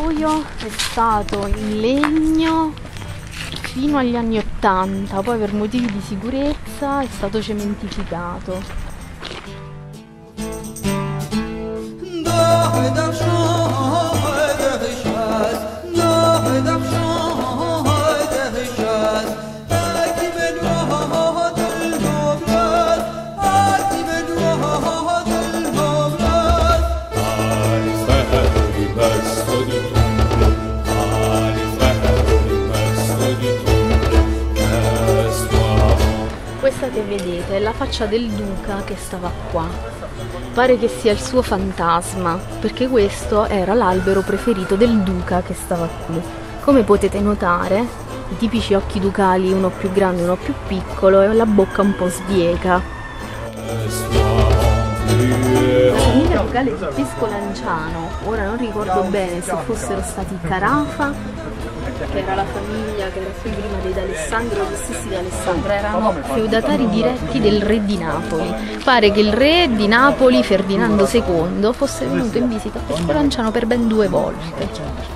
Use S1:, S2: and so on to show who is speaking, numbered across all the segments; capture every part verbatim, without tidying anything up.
S1: spogliatoio è stato in legno fino agli anni ottanta, poi per motivi di sicurezza è stato cementificato. Questa che vedete è la faccia del duca che stava qua. Pare che sia il suo fantasma, perché questo era l'albero preferito del duca che stava qui. Come potete notare, i tipici occhi ducali, uno più grande e uno più piccolo, e la bocca un po' sbiega. La famiglia ducale di Pescolanciano, ora non ricordo bene se fossero stati Carafa, che era la famiglia che era qui prima dei D'Alessandro, gli stessi D'Alessandro, erano feudatari diretti del re di Napoli. Pare che il re di Napoli, Ferdinando secondo, fosse venuto in visita a Pescolanciano per ben due volte.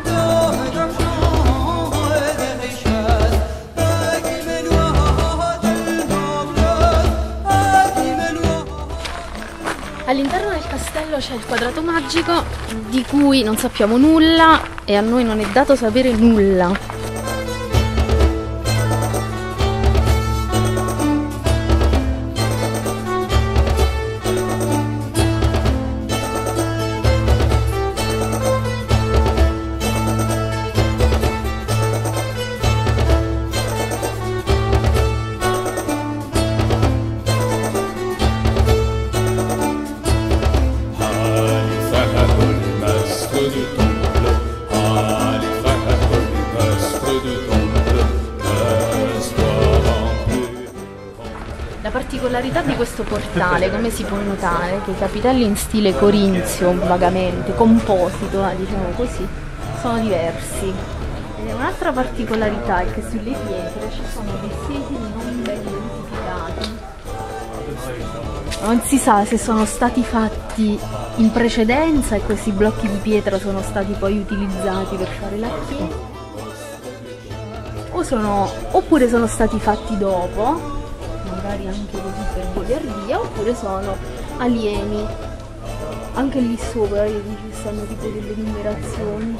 S1: All'interno del castello c'è il quadrato magico di cui non sappiamo nulla e a noi non è dato sapere nulla. La particolarità di questo portale, come si può notare, che i capitelli in stile corinzio, vagamente, composito, eh, diciamo così, sono diversi. E un'altra particolarità è che sulle pietre ci sono dei segni non ben identificati. Non si sa se sono stati fatti in precedenza e questi blocchi di pietra sono stati poi utilizzati per fare la chiesa, o sono, oppure sono stati fatti dopo, magari anche così per goliardia, oppure sono alieni. Anche lì sopra ci stanno tipo delle numerazioni.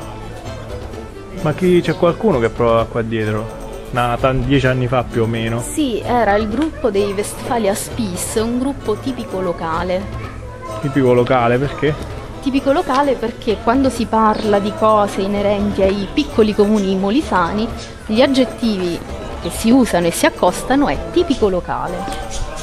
S2: Ma chi, c'è qualcuno che prova qua dietro? Nata dieci anni fa più o meno?
S1: Sì, era il gruppo dei Westfalia Spies, un gruppo tipico locale.
S2: Tipico locale perché?
S1: Tipico locale perché quando si parla di cose inerenti ai piccoli comuni molisani, gli aggettivi che si usano e si accostano è tipico locale.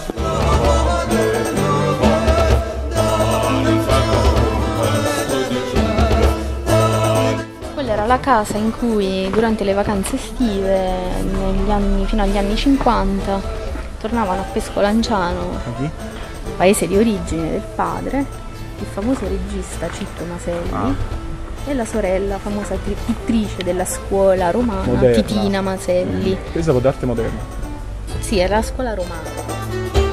S1: Quella era la casa in cui durante le vacanze estive, negli anni, fino agli anni cinquanta, tornavano a Pescolanciano, paese di origine del padre, il famoso regista Citto Maselli, ah. e la sorella, famosa pittrice della scuola romana, moderna. Titina Maselli.
S2: Pensavo d'arte moderna.
S1: Sì, era la scuola romana.